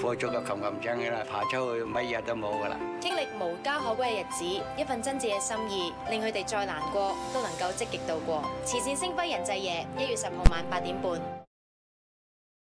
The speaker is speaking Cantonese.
火燭嘅冚冚聲嘅啦，爬出去乜嘢都冇噶啦。 經歷無家可歸嘅日子，一份真摯嘅心意，令佢哋再難過都能夠積極度過。慈善星輝人際夜，1月10號晚8點半。